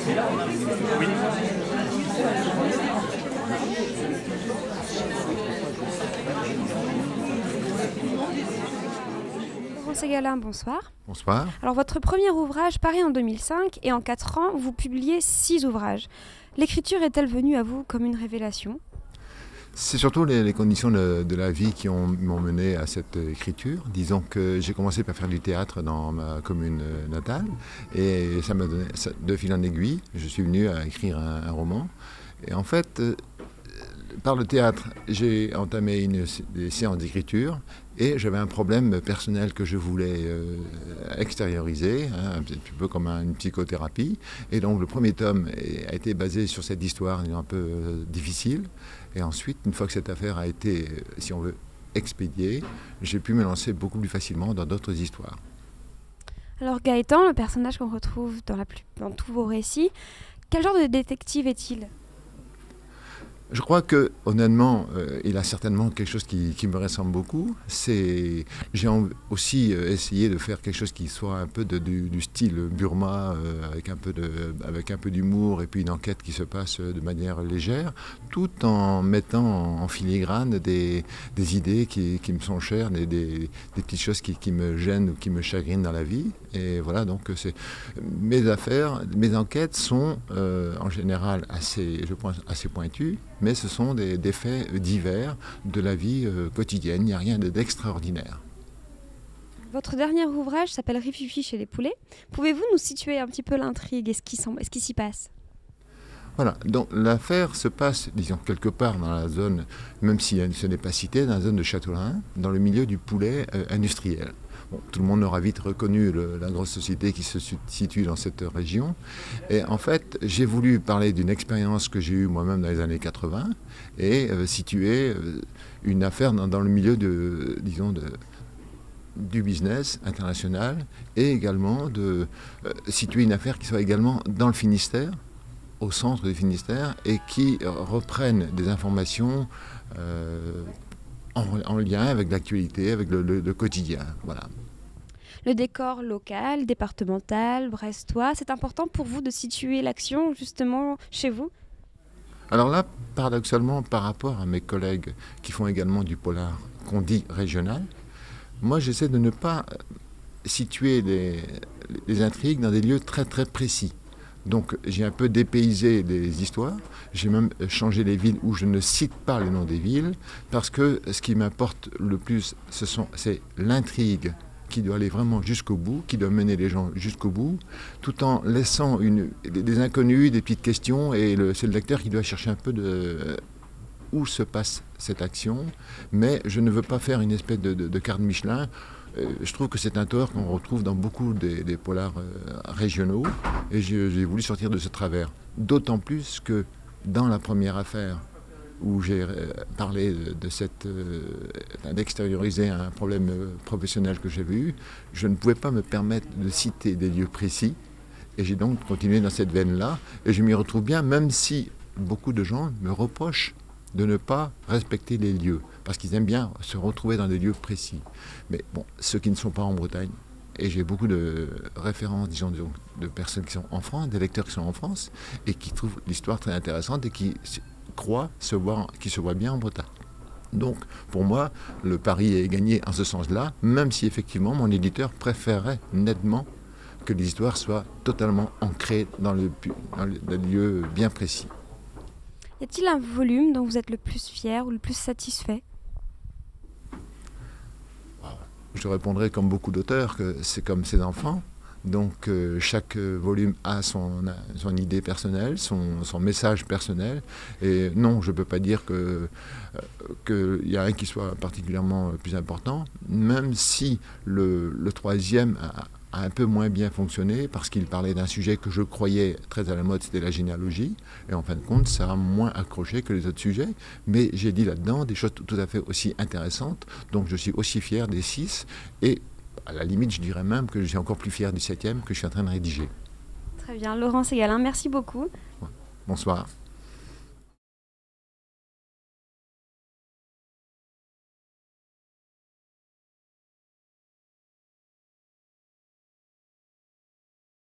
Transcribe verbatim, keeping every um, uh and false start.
Laurent Ségalen, bonsoir. Bonsoir. Alors votre premier ouvrage paraît en deux mille cinq et en quatre ans, vous publiez six ouvrages. L'écriture est-elle venue à vous comme une révélation ? C'est surtout les, les conditions de, de la vie qui ont, m'ont mené à cette écriture. Disons que j'ai commencé par faire du théâtre dans ma commune natale et ça m'a donné, ça, de fil en aiguille, je suis venu à écrire un, un roman. Et en fait, euh, par le théâtre, j'ai entamé une, des séances d'écriture et j'avais un problème personnel que je voulais euh, extérioriser, hein, un petit peu comme une psychothérapie. Et donc le premier tome a été basé sur cette histoire un peu euh, difficile. Et ensuite, une fois que cette affaire a été, si on veut, expédiée, j'ai pu me lancer beaucoup plus facilement dans d'autres histoires. Alors Gaëtan, le personnage qu'on retrouve dans, la plus, dans tous vos récits, quel genre de détective est-il ? Je crois que, honnêtement, euh, il a certainement quelque chose qui, qui me ressemble beaucoup. C'est, j'ai aussi euh, essayé de faire quelque chose qui soit un peu de, du, du style Burma, euh, avec un peu de, avec un peu d'humour et puis une enquête qui se passe de manière légère, tout en mettant en, en filigrane des, des idées qui, qui me sont chères, des, des, des petites choses qui, qui me gênent ou qui me chagrinent dans la vie. Et voilà, donc c'est, mes affaires, mes enquêtes sont euh, en général assez, je pense, assez pointues. Mais ce sont des, des faits divers de la vie euh, quotidienne, il n'y a rien d'extraordinaire. Votre dernier ouvrage s'appelle Rififi chez les poulets. Pouvez-vous nous situer un petit peu l'intrigue et ce qui, ce qui s'y passe ? Voilà, donc l'affaire se passe, disons, quelque part dans la zone, même si ce n'est pas cité, dans la zone de Châteaulin, dans le milieu du poulet euh, industriel. Bon, tout le monde aura vite reconnu le, la grosse société qui se situe dans cette région. Et en fait, j'ai voulu parler d'une expérience que j'ai eue moi-même dans les années quatre-vingts et euh, situer euh, une affaire dans, dans le milieu de, disons, de, du business international et également de euh, situer une affaire qui soit également dans le Finistère, au centre du Finistère, et qui euh, reprennent des informations euh, en, en lien avec l'actualité, avec le, le, le quotidien. Voilà. Le décor local, départemental, brestois, c'est important pour vous de situer l'action justement chez vous ? Alors là, paradoxalement, par rapport à mes collègues qui font également du polar qu'on dit régional, moi j'essaie de ne pas situer les, les intrigues dans des lieux très très précis. Donc j'ai un peu dépaysé des histoires, j'ai même changé les villes où je ne cite pas les noms des villes, parce que ce qui m'importe le plus, ce sont, c'est l'intrigue qui doit aller vraiment jusqu'au bout, qui doit mener les gens jusqu'au bout, tout en laissant une, des inconnus, des petites questions, et le, c'est le lecteur qui doit chercher un peu de où se passe cette action, mais je ne veux pas faire une espèce de, de, de carte Michelin. Je trouve que c'est un tort qu'on retrouve dans beaucoup des, des polars euh, régionaux et j'ai, j'ai voulu sortir de ce travers. D'autant plus que dans la première affaire où j'ai euh, parlé de, de cette, euh, d'extérioriser un problème euh, professionnel que j'avais eu, je ne pouvais pas me permettre de citer des lieux précis et j'ai donc continué dans cette veine-là et je m'y retrouve bien, même si beaucoup de gens me reprochent de ne pas respecter les lieux, parce qu'ils aiment bien se retrouver dans des lieux précis. Mais bon, ceux qui ne sont pas en Bretagne, et j'ai beaucoup de références, disons, de, de personnes qui sont en France, des lecteurs qui sont en France, et qui trouvent l'histoire très intéressante et qui croient se voir, qui se voient bien en Bretagne. Donc, pour moi, le pari est gagné en ce sens-là, même si effectivement mon éditeur préférerait nettement que les histoires soient totalement ancrées dans le, dans le lieu bien précis. Y a-t-il un volume dont vous êtes le plus fier ou le plus satisfait ? Je répondrai comme beaucoup d'auteurs que c'est comme ses enfants. Donc euh, chaque volume a son, son idée personnelle, son, son message personnel. Et non, je ne peux pas dire que, euh, qu'il y a un qui soit particulièrement plus important, même si le, le troisième a, a un peu moins bien fonctionné parce qu'il parlait d'un sujet que je croyais très à la mode, c'était la généalogie. Et en fin de compte, ça a moins accroché que les autres sujets. Mais j'ai dit là-dedans des choses tout, tout à fait aussi intéressantes. Donc je suis aussi fier des six. Et à la limite, je dirais même que je suis encore plus fier du septième que je suis en train de rédiger. Très bien. Laurent Ségalen, merci beaucoup. Bonsoir.